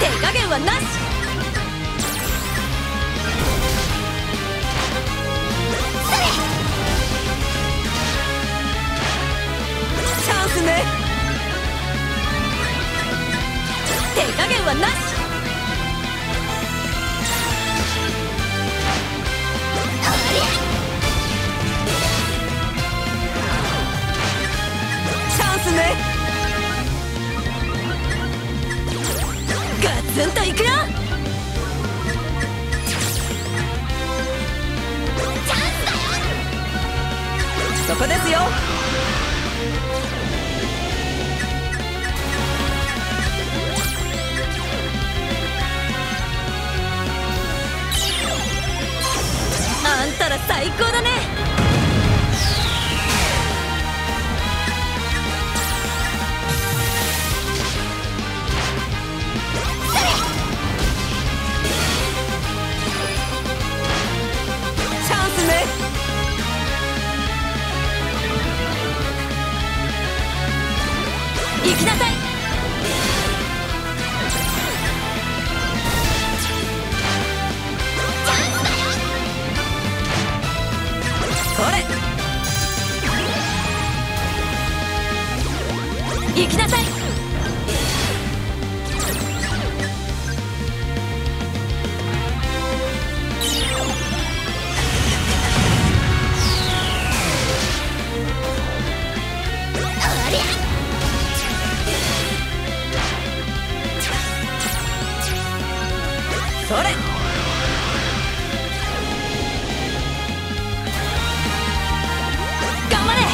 手加減はなし。チャンスね。手加減はなし。チャンスね。ガツンといくよ。チャンスだよ。そこですよ。あんたら最高だね。チャンスね。行きなさい。これ行きなさい。それ頑張れ。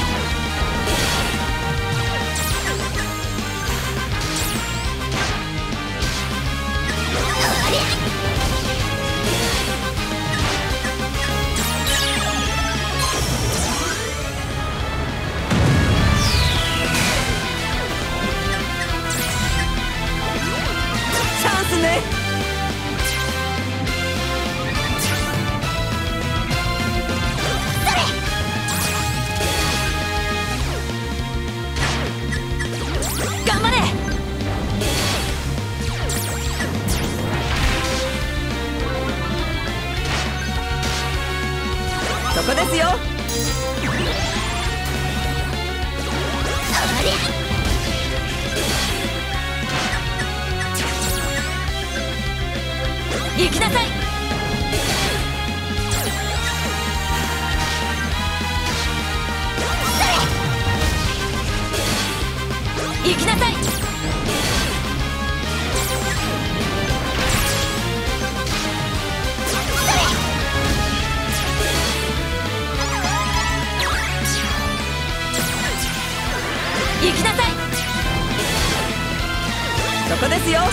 チャンスね。頑張れ。そこですよ。行きなさい。行きなさい。行きなさい。そこですよ。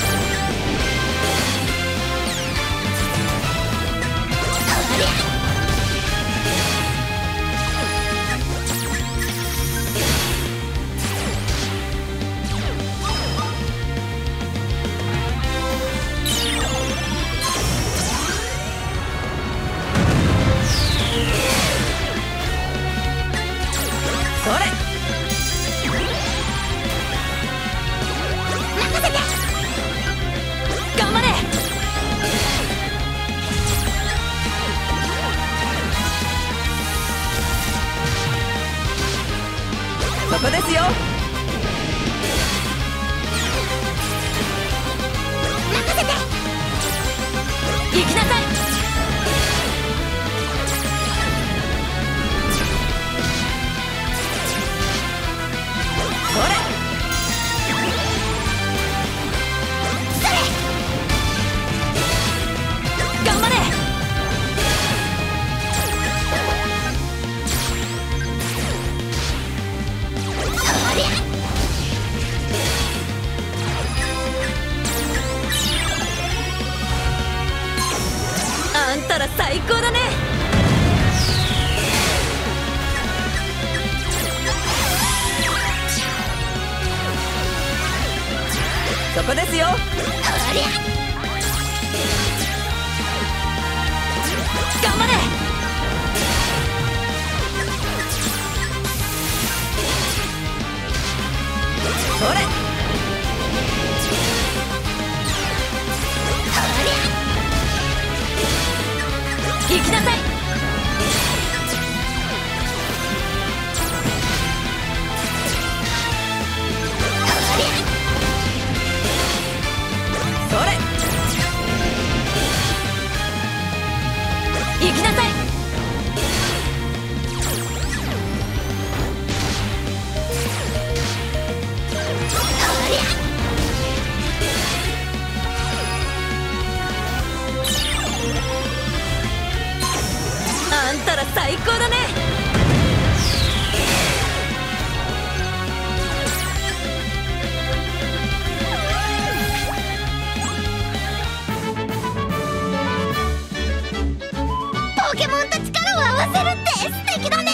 それ任せて。頑張れ。そこですよ。任せて。行きなさい。それ頑張れ。あんたら最高だね。そこですよ。頑張れ。それきなさい。あんたら最高だね。ポケモンと力を合わせるって素敵だね。